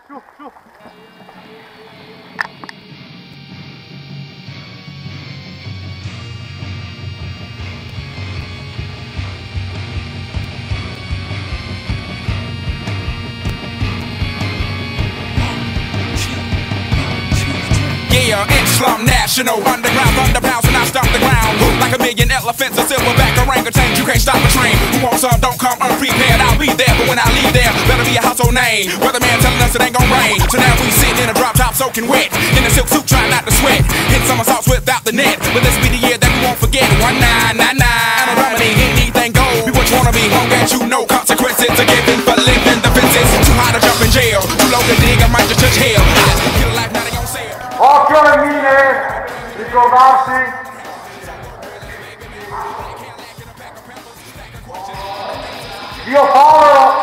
Su, su. Yeah, Islam National, underground thunderpounds when I stomp the ground. Like a million elephants, a silverback orangutan, you can't stop a train. Who wants some, don't come unprepared, I'll be there, but when I leave there, better be a household name. Weatherman telling us it ain't gon' rain, so now we sitting in a drop top soaking wet, in a silk suit trying not to sweat, hit somersaults without the net, but this be the year that we won't forget. 1999, and a remedy, anything goes, be what you wanna be, won't get you no consequences, a given for living the fences. Too high to jump in jail, too low to dig, I might just touch hell. Get a life now they gon' sell. Occhio alle mine, ricordarsi. Dio povero.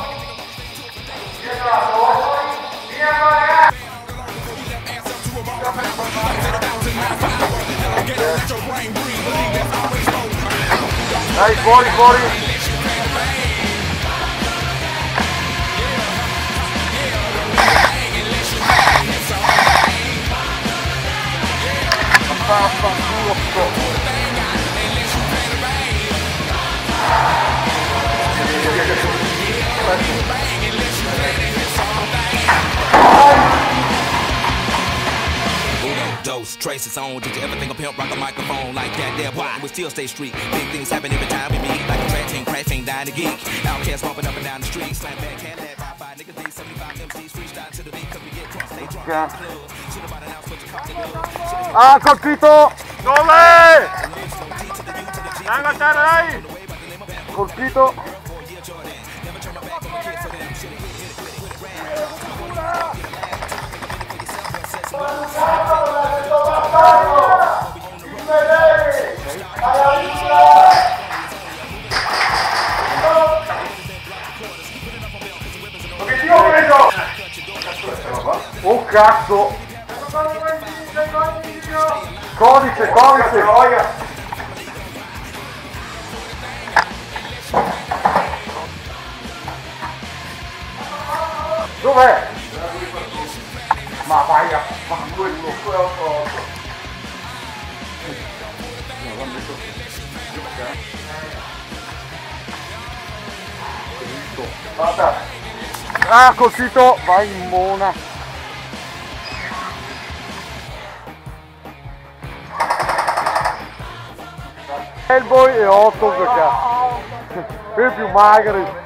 Dai, fuori, fuori. Dose, traces on. Did you ever think a pimp rock a microphone like that? There, why? We still stay street. Big things happen every time we meet. Like a track team, crash ain't dying to geek. Outcast bumping up and down the street. Slam back, can't let by niggas be 75 MCs freestyle to the beat. Cause we get drunk, stay drunk. Should have announced what you call it. Ah, colpito! Dove? Anche a te, dai! Colpito! Oh cazzo! Codice, codice! Dov'è? Ma vai a fanculo, quello. Ah, colpito! Vai in mona! Hellboy e 8 perché quelli più magri.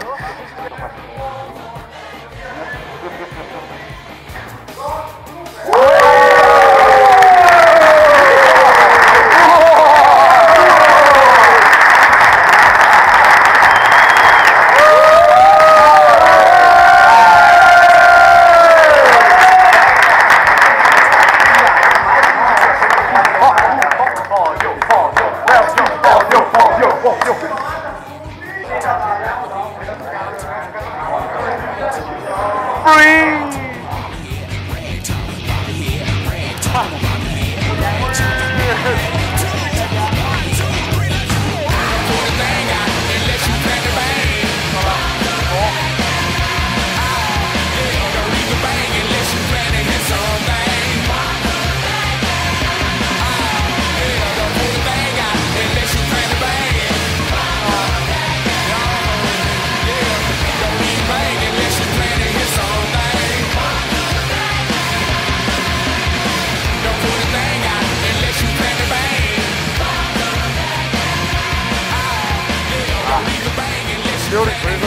Io ho ripreso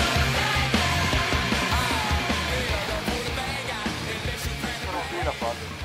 la tua.